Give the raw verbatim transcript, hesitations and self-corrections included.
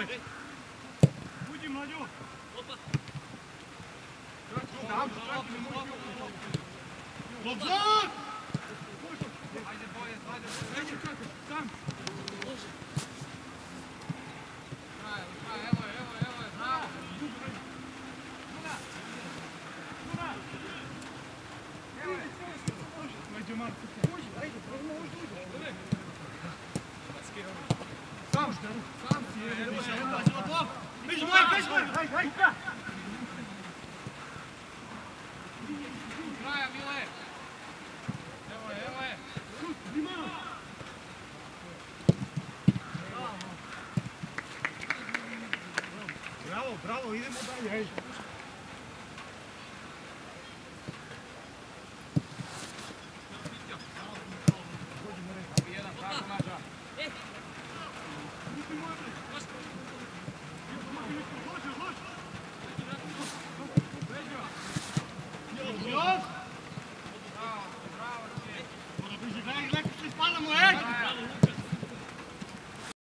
Uđi, mlađo! Opa! Lobzor! Ajde, boje, ajde, ajde, čekaj, sam! Traje, traje, evo je, evo je, evo je, bravo! Luna! Luna! Evo je! Ajde, Marko! Uđi, ajde, možda uđi! Sam! Sam si, evo je, evo je! Beži moje, beži moje! Ajde, ajde! Kraja, Mile! Evo je, evo je! Bravo, bravo, idemo dalje, ajde!